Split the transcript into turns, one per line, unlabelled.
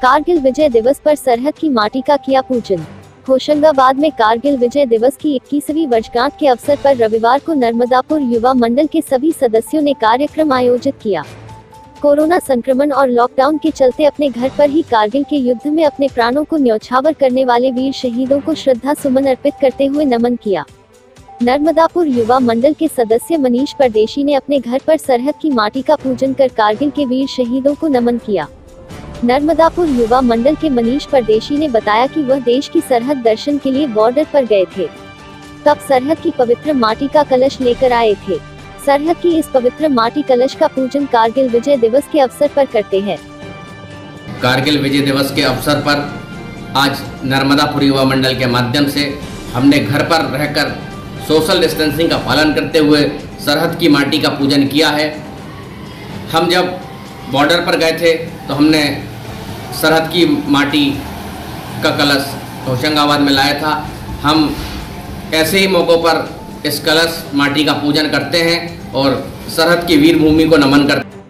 कारगिल विजय दिवस पर सरहद की माटी का किया पूजन। होशंगाबाद में कारगिल विजय दिवस की 21वीं वर्षगांठ के अवसर पर रविवार को नर्मदापुर युवा मंडल के सभी सदस्यों ने कार्यक्रम आयोजित किया। कोरोना संक्रमण और लॉकडाउन के चलते अपने घर पर ही कारगिल के युद्ध में अपने प्राणों को न्यौछावर करने वाले वीर शहीदों को श्रद्धा सुमन अर्पित करते हुए नमन किया। नर्मदापुर युवा मंडल के सदस्य मनीष परदेशी ने अपने घर पर सरहद की माटी का पूजन कर कारगिल के वीर शहीदों को नमन किया। नर्मदापुर युवा मंडल के मनीष परदेशी ने बताया कि वह देश की सरहद दर्शन के लिए बॉर्डर पर गए थे, तब सरहद की पवित्र माटी का कलश लेकर आए थे। सरहद की इस पवित्र माटी कलश का पूजन कारगिल विजय दिवस के अवसर पर करते हैं।
कारगिल विजय दिवस के अवसर पर आज नर्मदापुर युवा मंडल के माध्यम से हमने घर पर रहकर सोशल डिस्टेंसिंग का पालन करते हुए सरहद की माटी का पूजन किया है। हम जब बॉर्डर पर गए थे तो हमने सरहद की माटी का कलश होशंगाबाद में लाया था। हम ऐसे ही मौक़ों पर इस कलश माटी का पूजन करते हैं और सरहद की वीर भूमि को नमन करते हैं।